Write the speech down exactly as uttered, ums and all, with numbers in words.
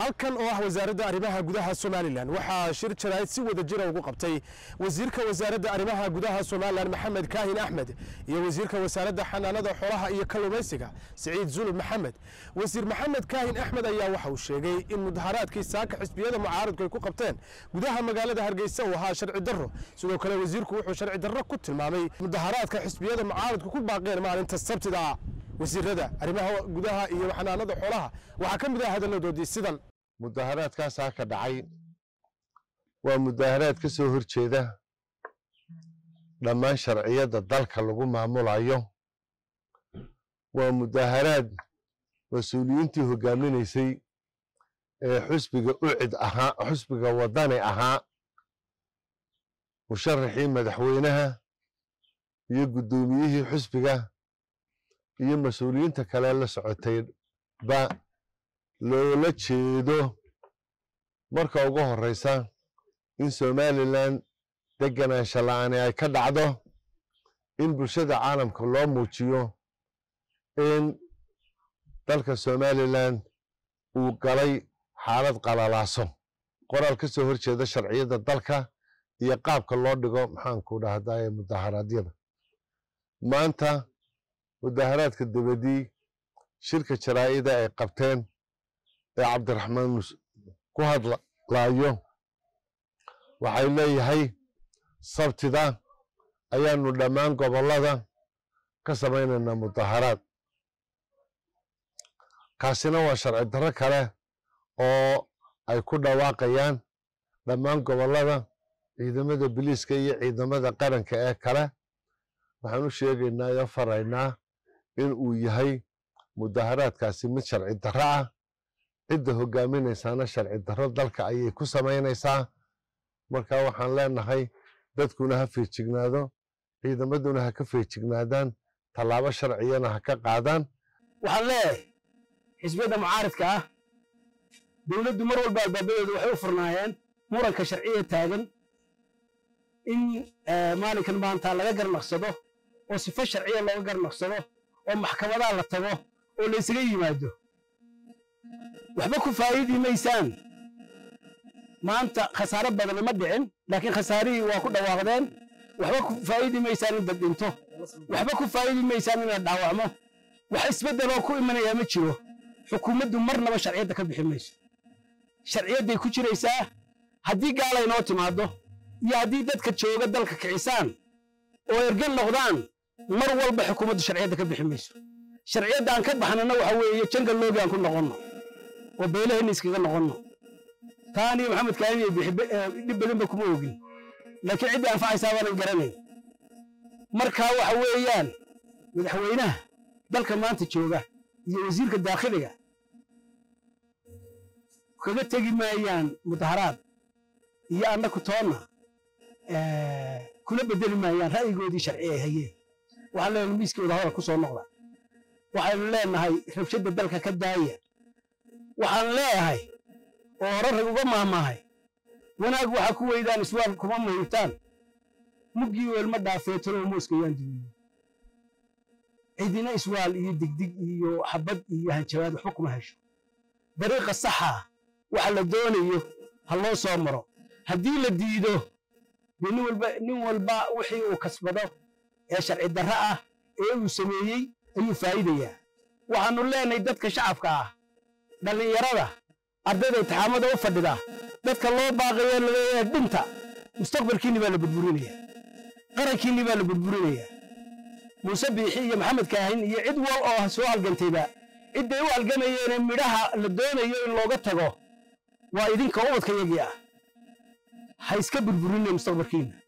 halkan oo ah wasaaradda arrimaha gudaha Soomaaliland waxa shir jaraa'id si wada jir ah ugu qabtay wasiirka wasaaradda arrimaha gudaha Soomaaliland Maxamed Kaahin Axmed iyo wasiirka wasaaradda xanaanada xoolaha iyo kalluumaysiga Saciid Zulub Maxamed. wasiir Maxamed Kaahin Axmed ayaa waxa uu sheegay in mudaharaadkii saaka xisbiyada mucaaradku ay ku qabteen gudaha magaalada Hargeysa uu ahaa sharci darro. sidoo kale wasiirku wuxuu sharci darro ku tilmaamay mudaharaadka xisbiyada mucaaradku ku baaqeen maalinta Sabtida. wasiirada arrimaha gudaha iyo xanaanada xoolaha waxa ka mid ah hadaladoodii sidan: mudaharaadkaas ka dhacay waa mudaharaad ka soo horjeeda dhammaan sharciyada dalka lagu maamulayo. waa mudaharaad mas'uuliyiintii hogaaminaysay ee xusbiga ucid ahaa xusbiga wadani ahaa musharaxii madaxweynaha iyo gudoomiyihii xusbiga iyo mas'uuliyiinta kale la socotay ba loola jeedo marka ugu horeysa in Soomaaliland deganaansho la'aan ay ka dhacdo, in bulshada caalamka loo muujiyo in dalka Soomaaliland uu galay xaalad qalalaaso. qoraal ka soo horjeeda sharciyada dalka iyo qaabka loo dhigo maxaan ku dhahdaa mudaharaadyada. maanta mudaharaadka dabadii shirka jaraa'ida ay qabteen ee Cabdiraxmaan ku hadlayo waxay leeyahay Sabtida ayaanu dhammaan gobolada ka sameynayna mudaharaad. kaasina waa sharci darro kale oo ay ku dhawaaqayaan dhammaan gobolada ciidamada booliiska iyo ciidamada qaranka ee kale. waxaan u sheegaynaa iyo faraynaa in uu yahay mudaharaadkaasi mid sharci darro ah. cidda hogaaminaysaana sharci darro dalka ayay ku samaynaysaa. marka waxaan leenahay dadkuna ha feejignaado, ciidamaduna ha ka feejignaadaan, tallaabo sharciyana ha ka qaadaan. waxaan leeyahay xisbiyada mucaaradka ah dowladdu mar walba albaabadooda waxay u furnaayeen muranka sharciga taagan in maalinkan maanta laga garnaqsado oo sifo sharciya looga garnaqsado oo maxkamadaha la tago oo la isaga yimaado. waxba ku faa'iidi maysaan. maanta khasaare badan ma dhicin, laakiin khasaarihii waa ku dhawaaqdeen. waxba ku faa'iidi maysaan in dad dhinto, waxba ku faa'iidi maysaan in la dhaawacmo. wax isbeddeloo ku imanaya ma jiro. xukuumaddu marnaba sharciyadda ka bixi mayso. sharciyadday ku jiraysaa. haddii gaala inoo timaado iyo haddii dadka jooga dalka kicisaan oo ergan noqdaan, mar walba xukuumaddu sharciyadda ka bixi mayso. sharciyadda aan ka baxnana waxa weeye jangal loogi aan ku noqonno oo beelaheenna iskaga noqonno. taani Maxamed Kaahin iyo dhib badanba kuma ogin, laakiin ciddii anfacaysaa baanan garanayn. marka waxa weeyaan madaxweynaha dalka maanta jooga iyo wasiirka daakhiliga kaga tegi maayaan mudaharaad iyo annaku toonna kula bedeli maayaan ra'yigoodii sharci ay hayeen. waxaan leenahay miiskooda hore ku soo noqda. waxaynu leenahay rabshada dalka ka daaya. waxaan leeyahay oo hore rag uga maahmaahay wanaag waxa ku weydaan iswaal kuma muhiimtaan muggii weelma dhaafeetano mooska yaan duwiyey. cidina iswaal iyo digdig iyo xabad iyo hanjabaad waxba kuma hesho. dariiqa saxa waxa la doonayo ha loo soo maro. haddii la diido nin walba nin walba wixii uu kasbado ee sharci darro ah ee uu sameeyey ayuu faa'iidayaa. waxaanu leenahay dadka shacabka ah, dhalinyarada, ardayda imtixaamada u fadhida, dadka loo baaqayo leeyahay dhinta, mustaqbalkiina baa la burburinayaa, qarankiina baa la burburinayaa. muuse biixi iyo Maxamed Kaahin iyo cid wal oo soo halgantayba cidday u halgamayeen midhaha la doonayo in looga tago waa idinka ubadka yagii ah. ha iska burburinay mustaqbalkiina.